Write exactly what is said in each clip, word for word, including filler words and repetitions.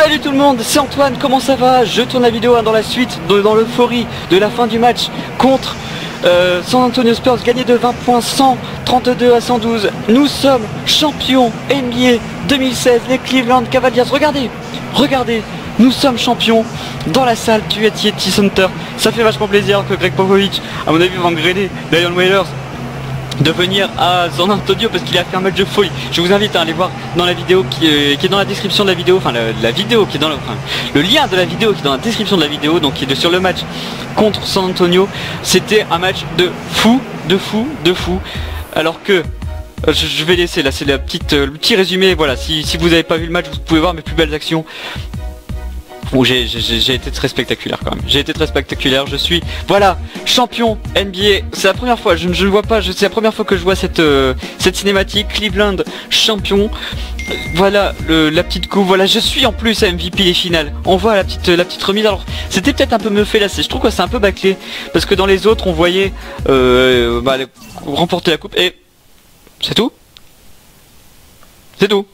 Salut tout le monde, c'est Antoine, comment ça va? Je tourne la vidéo hein, dans la suite, de, dans l'euphorie de la fin du match contre euh, San Antonio Spurs, gagné de vingt points, cent trente-deux à cent douze. Nous sommes champions N B A deux mille seize, les Cleveland Cavaliers. Regardez, regardez, nous sommes champions dans la salle du A T and T Center. Ça fait vachement plaisir que Greg Popovich, à mon avis, va engrainer Dion Waiters de venir à San Antonio parce qu'il a fait un match de folie. Je vous invite à aller voir dans la vidéo qui, euh, qui est dans la description de la vidéo, enfin la, la vidéo qui est dans le, enfin, le lien de la vidéo qui est dans la description de la vidéo, donc qui est de, sur le match contre San Antonio. C'était un match de fou, de fou, de fou. Alors que euh, je, je vais laisser là, c'est la petite, euh, le petit résumé. Voilà, si, si vous n'avez pas vu le match, vous pouvez voir mes plus belles actions. Où j'ai été très spectaculaire quand même. J'ai été très spectaculaire. Je suis, voilà, champion N B A. C'est la première fois. Je ne vois pas. C'est la première fois que je vois cette euh, cette cinématique. Cleveland champion. Euh, voilà le, la petite coupe. Voilà, je suis en plus M V P des finales. On voit la petite la petite remise. Alors c'était peut-être un peu me fait là. Je trouve que c'est un peu bâclé parce que dans les autres on voyait euh, bah, remporter la coupe et c'est tout. C'est tout.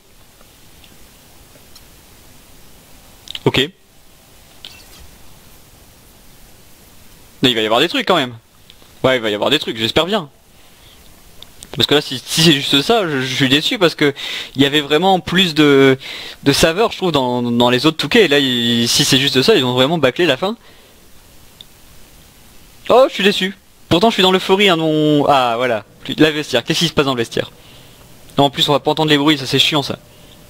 Ok. Il va y avoir des trucs quand même. Ouais, il va y avoir des trucs, j'espère bien. Parce que là, si, si c'est juste ça, je, je suis déçu parce que il y avait vraiment plus de, de saveur, je trouve, dans, dans les autres Touquets. Là, il, si c'est juste ça, ils ont vraiment bâclé la fin. Oh, je suis déçu. Pourtant, je suis dans l'euphorie. Hein, mon... Ah, voilà. La vestiaire. Qu'est-ce qui se passe dans le vestiaire? Non, en plus, on va pas entendre les bruits, ça c'est chiant ça.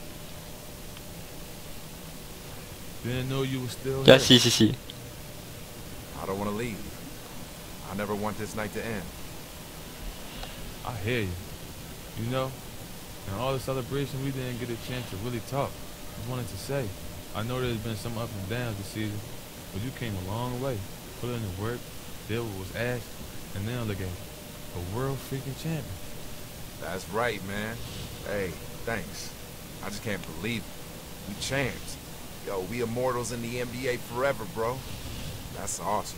Ah, si, si, si. I don't want to leave. I never want this night to end. I hear you. You know, in all the celebration, we didn't get a chance to really talk. Just wanted to say, I know there's been some ups and downs this season, but you came a long way. Put in the work, did what was asked, and now look at you, a world freaking champion. That's right, man. Hey, thanks. I just can't believe it. We champs. Yo, we immortals in the N B A forever, bro. That's awesome.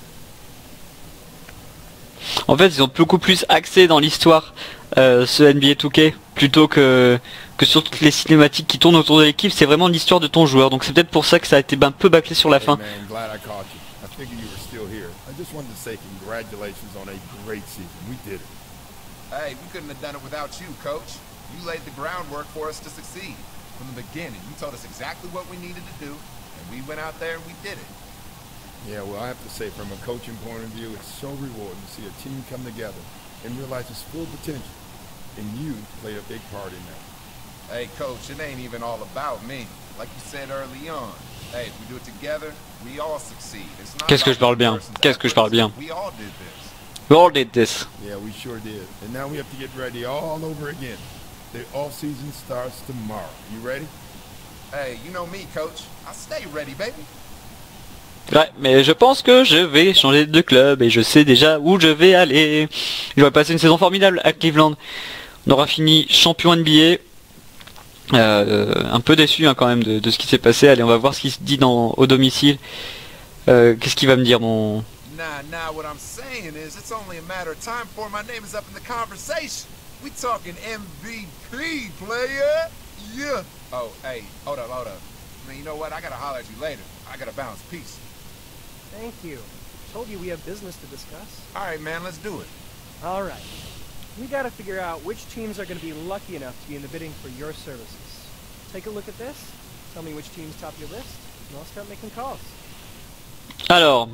En fait, ils ont beaucoup plus axé dans l'histoire euh, ce N B A deux K plutôt que que sur toutes les cinématiques qui tournent autour de l'équipe. C'est vraiment l'histoire de ton joueur. Donc c'est peut-être pour ça que ça a été un peu bâclé sur la fin. Hey man, glad I caught you. I figured you were still here. I just wanted to say congratulations on a great season. We did it. Hey, we couldn't have done it without you, coach. You laid the groundwork for us to succeed. From the beginning, you told us exactly what we needed to do, and we went out there and we did it. Yeah, well, I have to say, from a coaching point of view, it's so rewarding to see a team come together and realize its full potential. And you played a big part in that. Hey, coach, it ain't even all about me. Like you said early on. Hey, if we do it together, we all succeed. Qu'est-ce que je parle bien? Qu'est-ce que je parle bien? We all did this. We all did this. Yeah, we sure did. And now we have to get ready all over again. The off-season starts tomorrow. You ready? Hey, you know me, coach. I stay ready, baby. Ouais, mais je pense que je vais changer de club et je sais déjà où je vais aller. Je vais passer une saison formidable à Cleveland. On aura fini champion N B A. Euh, un peu déçu hein, quand même de, de ce qui s'est passé. Allez, on va voir ce qui se dit dans, au domicile. Euh, Qu'est-ce qu'il va me dire mon... Nah, nah, what I'm saying is it's only a matter of time before my name is up in the conversation. We talking M V P, player. Yeah. Oh, hey, hold up, hold up. Man, you know what? I gotta holler at you later. I gotta bounce. Peace. Thank you. Told you we have business to discuss. All right, man, let's do it. All right. We gotta figure out which teams are gonna be lucky enough to be in the bidding for your services. Take a look at this. Tell me which teams top your list, and I'll start making calls. Alors,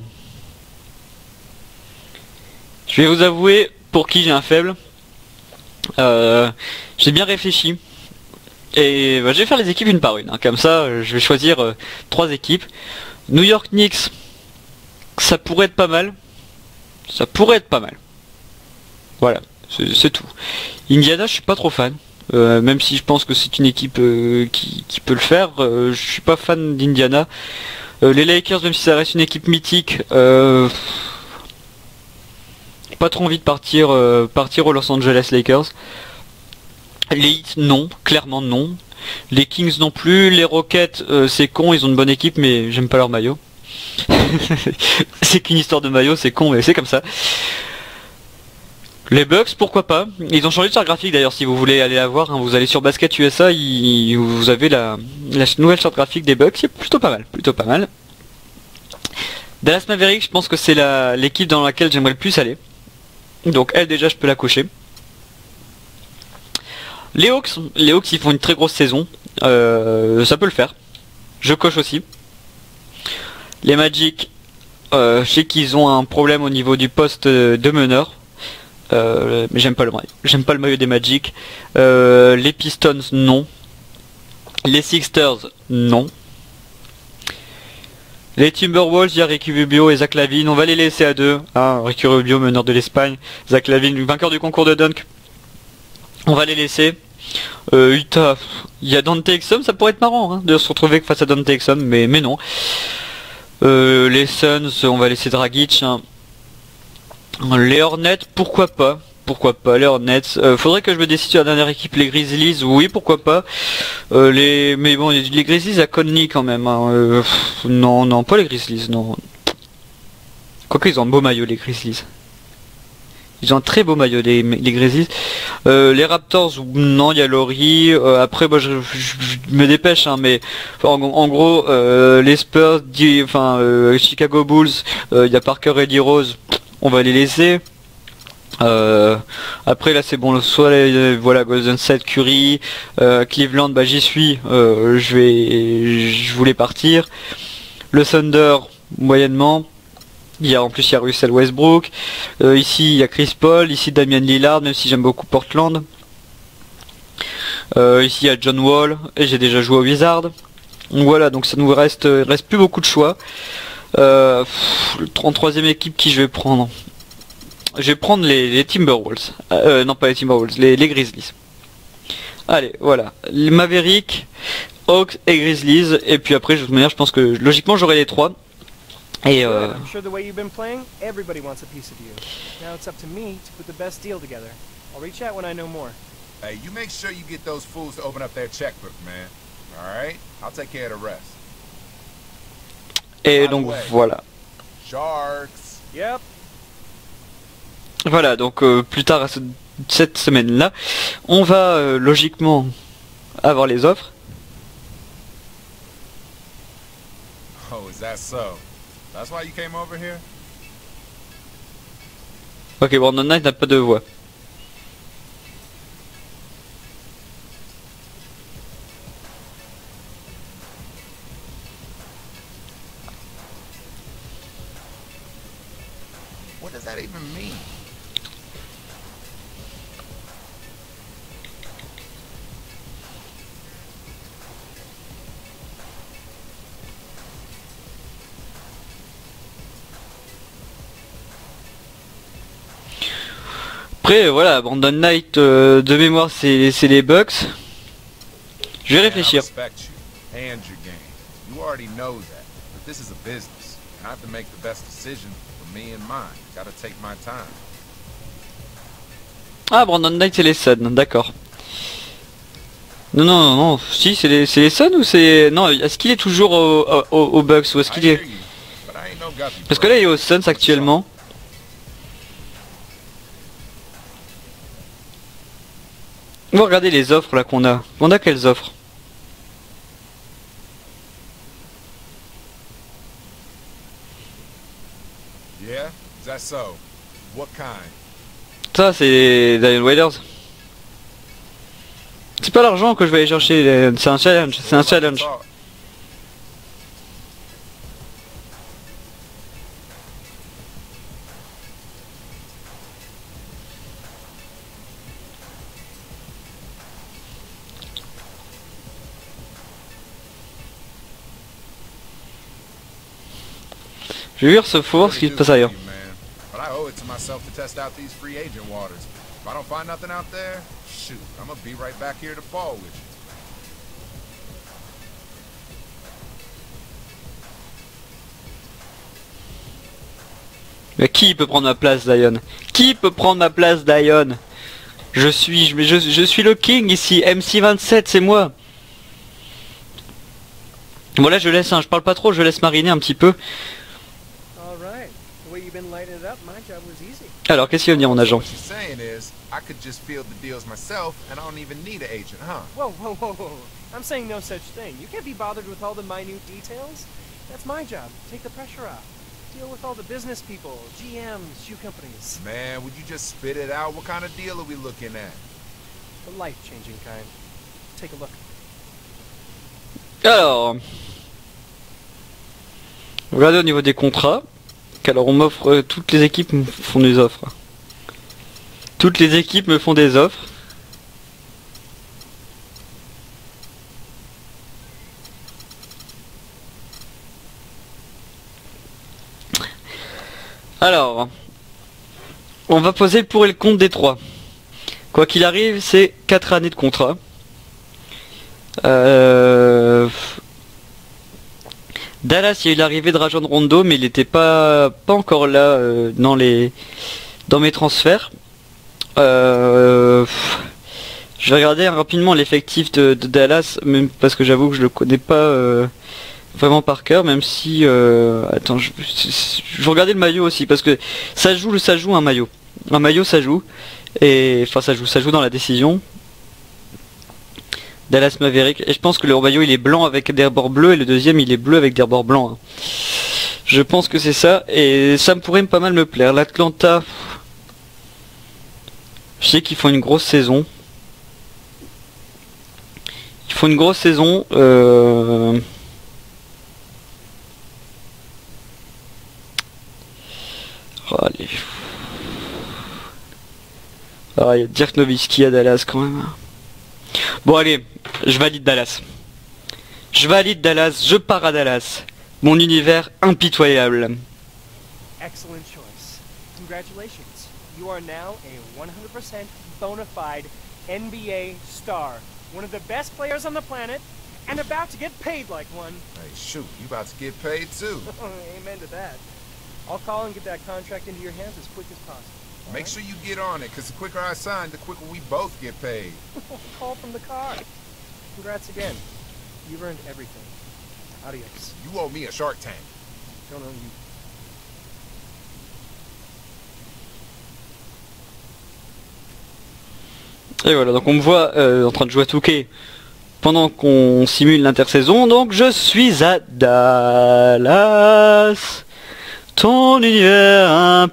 je vais vous avouer pour qui j'ai un faible. Euh, j'ai bien réfléchi. Et bah, je vais faire les équipes une par une. Hein. Comme ça, je vais choisir euh, trois équipes. New York Knicks, ça pourrait être pas mal. Ça pourrait être pas mal. Voilà, c'est tout. Indiana, je suis pas trop fan. Euh, même si je pense que c'est une équipe euh, qui, qui peut le faire. Euh, je suis pas fan d'Indiana. Euh, les Lakers, même si ça reste une équipe mythique, euh, pas trop envie de partir, euh, partir aux Los Angeles Lakers. Les Heat, non, clairement non. Les Kings non plus. Les Rockets, euh, c'est con, ils ont une bonne équipe, mais j'aime pas leur maillot. C'est qu'une histoire de maillot, c'est con, mais c'est comme ça. Les Bucks, pourquoi pas. Ils ont changé de charte graphique d'ailleurs, si vous voulez aller la voir, hein, vous allez sur Basket U S A, il, vous avez la, la nouvelle charte graphique des Bucks, c'est plutôt pas mal, plutôt pas mal. Dallas Mavericks, je pense que c'est la l'équipe dans laquelle j'aimerais le plus aller. Donc elle déjà je peux la cocher. Les Hawks, les Hawks ils font une très grosse saison, euh, ça peut le faire. Je coche aussi. Les Magic, euh, je sais qu'ils ont un problème au niveau du poste de meneur. Euh, mais j'aime pas le maillot. J'aime pas le maillot des Magic. Euh, les Pistons, non. Les Sixers, non. Les Timberwolves, il y a Ricky Rubio et Zach Lavine. On va les laisser à deux. Ah, Ricky Rubio, meneur de l'Espagne. Zach Lavine, vainqueur du concours de dunk. On va les laisser. Euh, Utah, il y a Dante Exum. Ça pourrait être marrant hein, de se retrouver face à Dante Exum, mais, mais non. Euh, les Suns, on va laisser Dragic. Hein. Les Hornets, pourquoi pas, pourquoi pas, les Hornets, euh, faudrait que je me décide sur la dernière équipe, les Grizzlies, oui, pourquoi pas, euh, les, mais bon, les, les Grizzlies à Conley quand même, hein. euh, pff, non, non, pas les Grizzlies, non, quoique ils ont un beau maillot, les Grizzlies, ils ont un très beau maillot, les, les Grizzlies, euh, les Raptors, non, il y a Laurie, euh, après, moi, je, je, je me dépêche, hein, mais, en, en gros, euh, les Spurs, enfin, euh, Chicago Bulls, il euh, y a Parker et D Rose, on va les laisser. Euh, après là c'est bon, soit les, voilà Golden State, Curry, euh, Cleveland, bah j'y suis. Euh, je vais, je voulais partir. Le Thunder moyennement. Il y a en plus il y a Russell Westbrook. Euh, ici il y a Chris Paul. Ici Damian Lillard, même si j'aime beaucoup Portland. Euh, ici il y a John Wall et j'ai déjà joué au Wizards. Donc voilà, donc ça nous reste, il reste plus beaucoup de choix. Euh, en troisième équipe qui je vais prendre, je vais prendre les, les Timberwolves, euh, non pas les Timberwolves, les, les Grizzlies. Allez, voilà, les Mavericks, Hawks et Grizzlies, et puis après de toute manière je pense que logiquement j'aurai les trois. Et euh... I'm sure the way you've been playing, everybody wants a piece of you. Now it's up to me to put the best deal together. I'll reach out when I know more. Hey, you make sure you get those fools to open up their checkbook, man. All right? I'll take care of the rest. Et donc voilà. Sharks. Yep. Voilà, donc euh, plus tard à ce, cette semaine-là, on va euh, logiquement avoir les offres. Oh, is that so? That's why you came over here? Ok, Brandon Knight n'a pas de voix. What does that even mean? Après voilà, Brandon Knight euh, de mémoire c'est les Bucks. Je vais réfléchir. Ah, Brandon Knight c'est les Suns, d'accord. Non non non non, si c'est les, les Suns ou c'est... Non, est-ce qu'il est toujours au, au, au Bucks ou est-ce qu'il est... Parce que là il est aux Suns actuellement. On va regarder les offres là qu'on a. On a quelles offres? Yeah, that's so. What kind? Ça c'est Dion Waiters. C'est pas l'argent que je vais aller chercher, c'est un challenge, c'est un challenge. Je vais voir ce four, ce qui se passe ailleurs. Mais qui peut prendre ma place, Dion? Qui peut prendre ma place, Dion? Je suis, je, je, je suis le king ici, M C vingt-sept, c'est moi. Bon là je laisse, hein, je parle pas trop, je laisse mariner un petit peu. All right. The way you've been lighting it up, my job was easy. Alors, qu'est-ce qu'il va me dire mon agent? What she's saying is, I could just field the deals myself, and I don't even need an agent, huh? Whoa, whoa, whoa, whoa. I'm saying no such thing. You can't be bothered with all the minute details. That's my job. Take the pressure off. Deal with all the business people, G Ms, shoe companies. Man, would you just spit it out? What kind of deal are we looking at? The life-changing kind. Take a look. Alors, regardez au niveau des contrats. Alors on m'offre, euh, toutes les équipes me font des offres. Toutes les équipes me font des offres. Alors, on va poser le pour et le contre des trois. Quoi qu'il arrive, c'est quatre années de contrat. Euh... Dallas, il y a eu l'arrivée de Rajon Rondo, mais il n'était pas pas encore là euh, dans les dans mes transferts. Euh, je vais regarder rapidement l'effectif de, de Dallas, même parce que j'avoue que je le connais pas euh, vraiment par cœur, même si euh, attends, je, je vais regarder le maillot aussi parce que ça joue, ça joue un maillot, un maillot ça joue et enfin ça joue, ça joue dans la décision. Dallas Maverick, et je pense que le maillot il est blanc avec des bords bleus et le deuxième il est bleu avec des bords blancs. Hein. Je pense que c'est ça et ça me pourrait pas mal me plaire. L'Atlanta, je sais qu'ils font une grosse saison. Ils font une grosse saison. Euh... Oh, allez. Ah, il y a Dirk Nowitzki à Dallas quand même. Bon allez, je valide Dallas. Je valide Dallas, je pars à Dallas. Mon univers impitoyable. Excellent choice. Congratulations. You are now a one hundred percent bona fide N B A star. One of the best players on the planet, and about to get paid like one. Hey, shoot, you about to get paid too. Amen to that. I'll call and get that contract into your hands as quick as possible. Make sure you get on it, because the quicker I sign, the quicker we both get paid. Call from the car. Congrats again. You've earned everything. Adios. You owe me a Shark Tank. Don't owe you. Et voilà, donc on me voit euh, en train de jouer à deux K pendant qu'on simule l'intersaison. Donc je suis à Dallas. Ton univers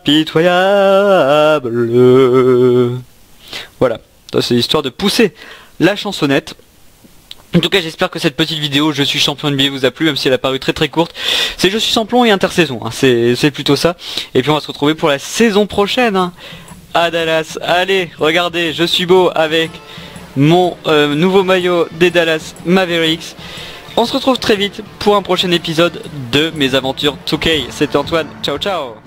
impitoyable. Voilà, c'est l'histoire de pousser la chansonnette. En tout cas, j'espère que cette petite vidéo Je suis champion N B A vous a plu, même si elle a paru très très courte. C'est Je suis champion et intersaison, hein. c'est plutôt ça. Et puis on va se retrouver pour la saison prochaine, hein, à Dallas. Allez, regardez, je suis beau avec mon euh, nouveau maillot des Dallas Mavericks. On se retrouve très vite pour un prochain épisode de mes aventures deux K. C'était Antoine, ciao ciao.